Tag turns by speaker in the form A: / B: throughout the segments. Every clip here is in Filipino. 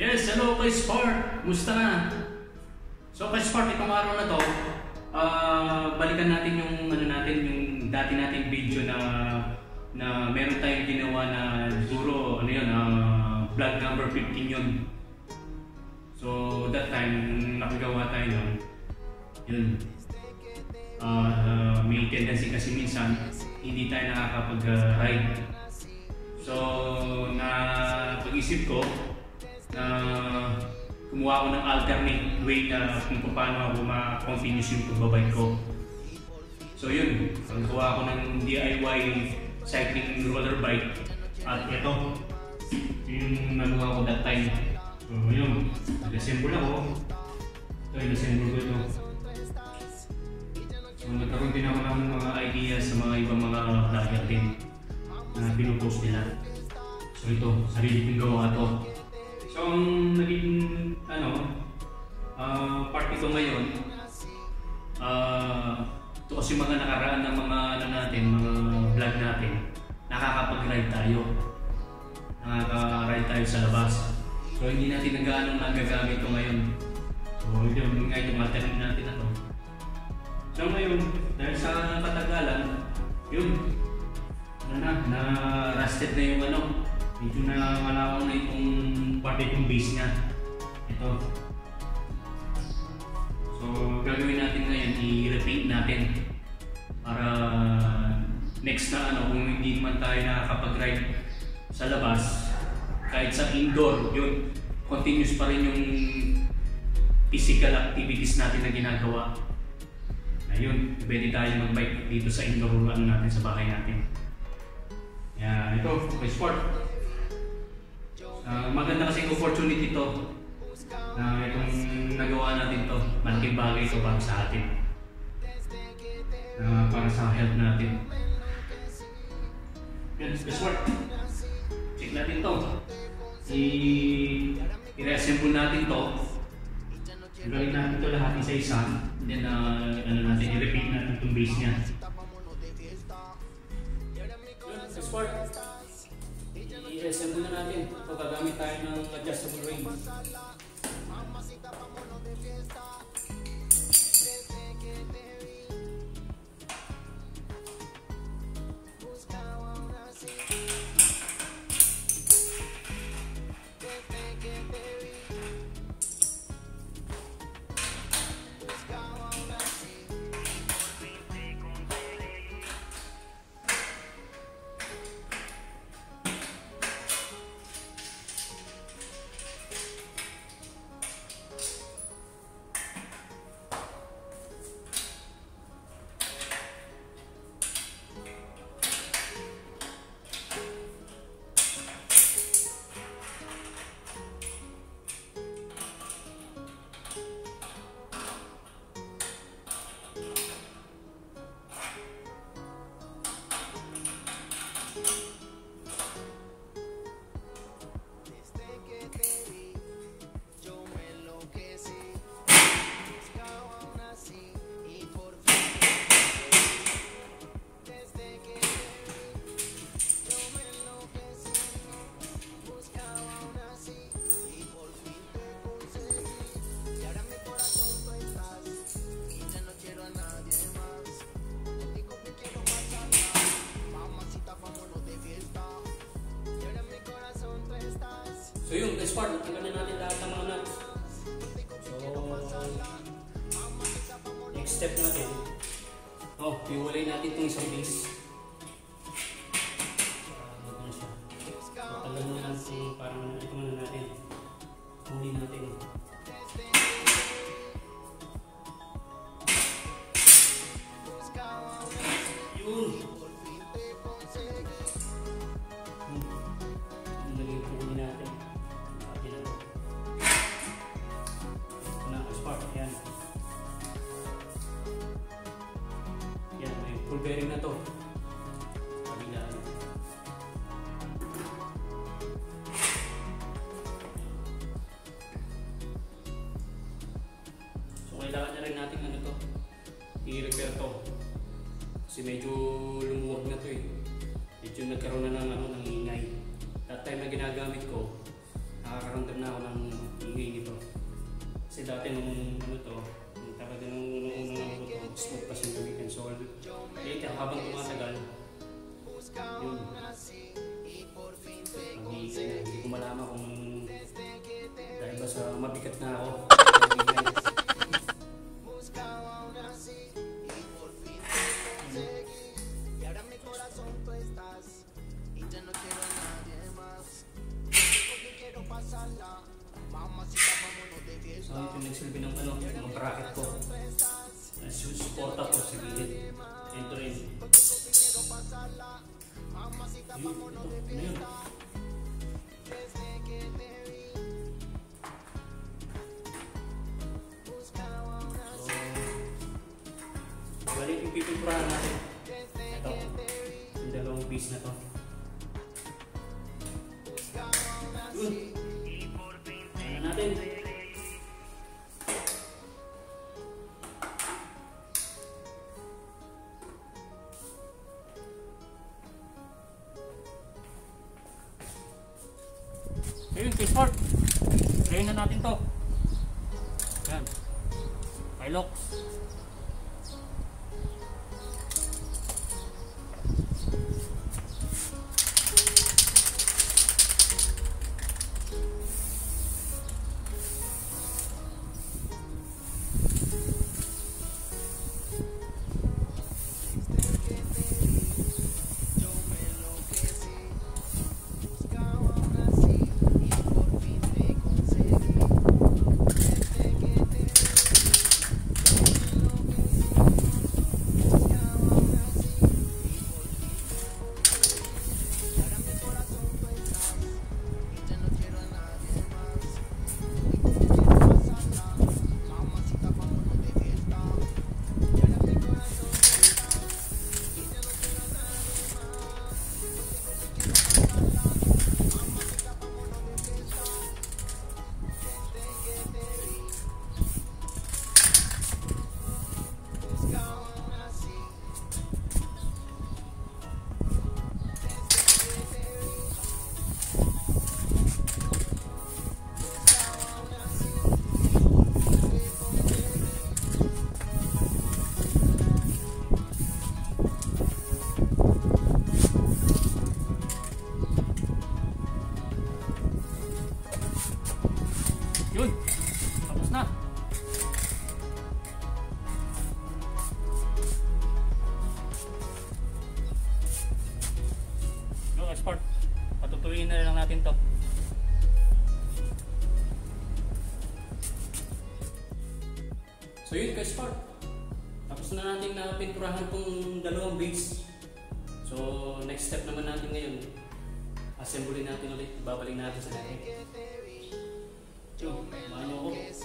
A: Yes, hello kay Spark! Musta na? So kay Spark, itong araw na to, balikan natin yung yung dati nating video na meron tayong ginawa na siguro vlog number 15 yun. So that time, nakagawa tayo yun. May tendency kasi minsan hindi tayo nakakapag-ride. So pag-isip ko na kumuha ako ng alternate way na kung paano ako ma-continuous yung pagbabike ko. So yun, nagawa ako ng DIY cycling roller bike at ito yung nagawa ko that time. So yun, nag-assemble ako. Ito yung assemble ko ito. So nagkaroon din ako ng mga ideas sa mga ibang mga vlogger din na pinupost nila. So ito, sarili kong gawa ito. So ang naging part ito ngayon, ito kasi mga nakaraan ng mga mga vlog natin, nakakapag-ride tayo. Nakaka-ride tayo sa labas. So hindi natin nagagamit ito ngayon. So yun nga yung alternate natin na to. So ngayon, dahil sa katagalan, yun, na-rusted na yung medyo na malawang na itong part itong base niya. Ito. So gagawin natin ngayon, i-repaint natin para next na kung hindi man tayo nakakapag-ride sa labas, kahit sa indoor, yun, continuous pa rin yung physical activities natin na ginagawa. Ayun, pwede tayo mag-bike dito sa indoor natin sa bahay natin. Yan, ito, okay, sport. Maganda kasi opportunity to na itong nagawa natin to, malaking bagay ito para sa atin, para sa health natin. Yan, sport. Check natin to. I-reassemble natin to. Gawin natin ito lahat isa-isa. Then i-repeat natin itong base niya. Sport. I-reassemble na natin. Ito gagamit tayo ng adjustable ring. So yun, guys, tanggalin na natin lahat ng mga nuts. So, next step natin, iwalay natin itong isang base. Tanggalin na natin, parang ito muna natin. Huli natin. Yun! Naging huli natin. Yan, may full bearing na to. Kabilaan. So kailangan na rin natin i-repair to. Kasi medyo lumuwag na to eh. Medyo nagkaroon na ng ingay. That time na ginagamit ko, nakakaramdam na ako ng ingay nito. Kasi dati nung ano to, talaga nung unang ano to, smooth pa siyang gamitin. So, later habang tumatagal, yun. Hindi ko malaman kung dahil ba sa mabigat na ako. So, ito yung nagsilbi ng ano, ng bracket ko. Suporta ko sa gilid. Ito rin. Yun. Balik yung pipinturahan natin. Ito. Yung dalawang piece na to. Yun. Ayan natin. Ayun, K-Sport. Try na natin to. Ayan. Hilux. Yun, tapos na. Go, export. Patutuyin na lang natin to. So yun, export. Tapos na natin na pinturahan tong dalawang base. So next step naman natin ngayon, assembly natin ulit. Babalik natin sa dati. Yung, mano ko. Natin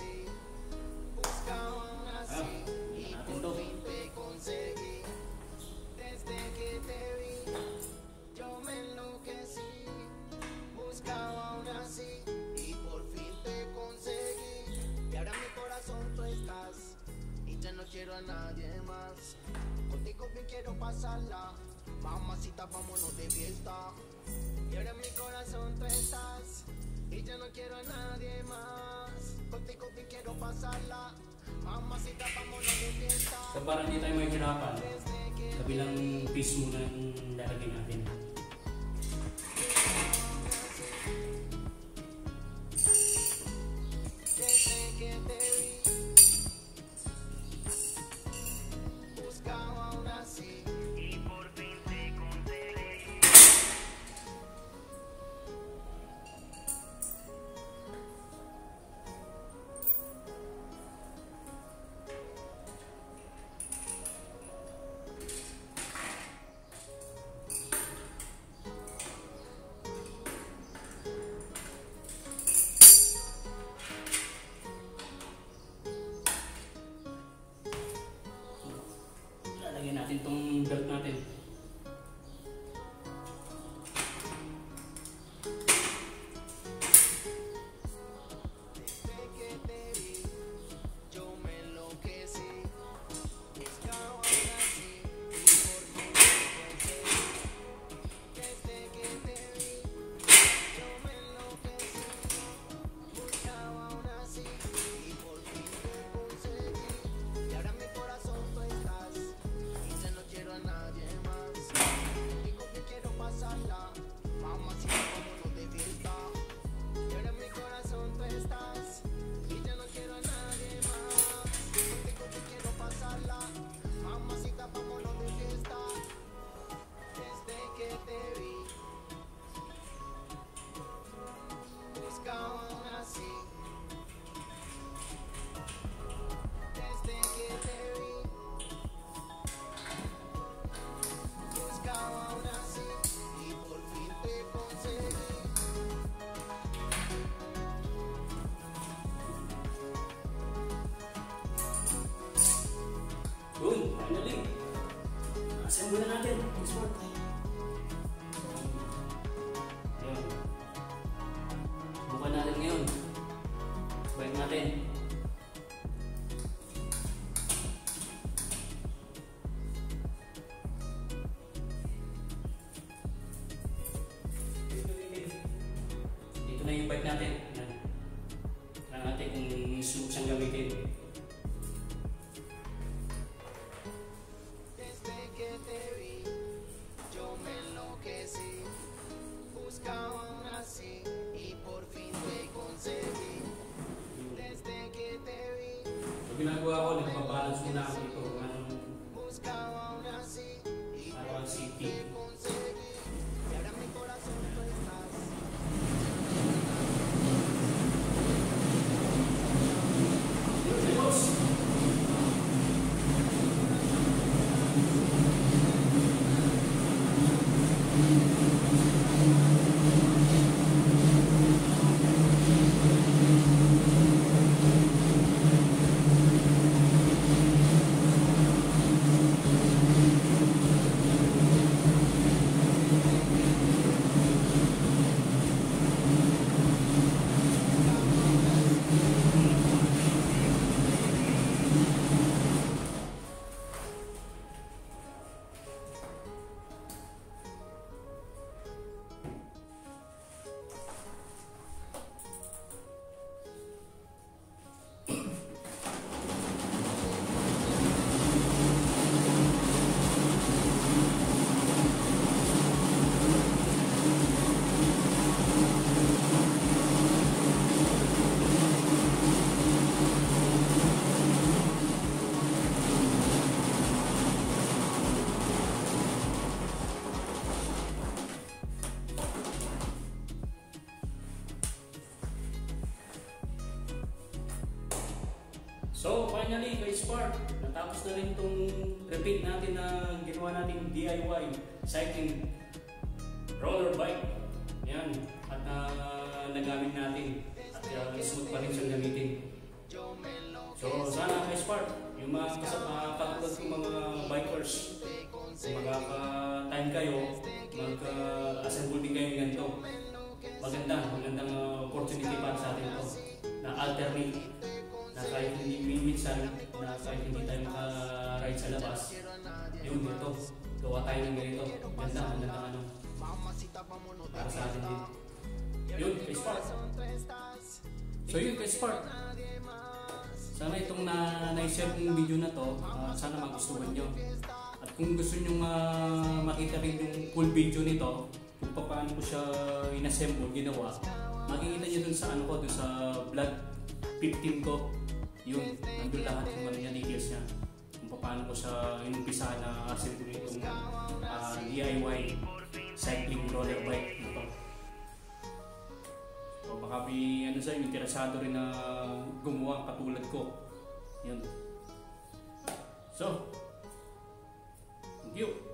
A: to.
B: Quiero a nadie más. Contigo bien quiero pasarla. Mamacita, vámonos de fiesta. Y ahora en mi corazón tú estás. Y ya no quiero a nadie más. Contigo bien quiero pasarla. Mamacita, vámonos de fiesta.
A: So para hindi tayo mahihirapan, kabilang piece muna yung lalagay natin.
C: simulan natin. Export. Ayun. Subukan natin ngayon. Subukan natin. Dito na yung bike natin. Yan. Tingnan natin kung smooth siyang gamitin.
B: Desde que te vi, yo me enloquecí. Buscaba un así y por fin te conseguí. Desde que te vi,
C: So, ginagawa ko, nagpabalance muna ako dito.
B: buscaba un así y
C: Arawan City.
B: conseguí. Y ahora en mi corazón tú estás.
C: Boss! So, finally, guys, Spark, natapos na rin itong repeat natin na ginawa natin DIY cycling roller bike. Yan, at nagamit natin at smooth pa rin siyang gamitin. So, sana guys, Spark, yung mga katulad kong mga bikers, kung magkaka-time kayo, mag-assemble din kayo ganito. Magandang opportunity para sa atin ito na alternate na kahit minsan na kahit hindi tayo maka-ride sa labas, yun dito, gawa tayo ng ganito. Magandang ano para sa atin din. Yun, kay Spark. So yun, kay Spark. Sana itong na-share kong video na to, sana magustuhan nyo. At kung gusto nyo makita rin yung full video nito, kung paano ko siya inassemble, ginawa, makikita nyo dun sa ano ko, dun sa vlog 15 ko. Yun, nandun lahat yung mga details niya. Kung paano ko siya inumpisa na assemble itong DIY cycling roller bike nito. So baka may sa'yo, interesado rin na gumawa katulad ko. Yun. So, thank you.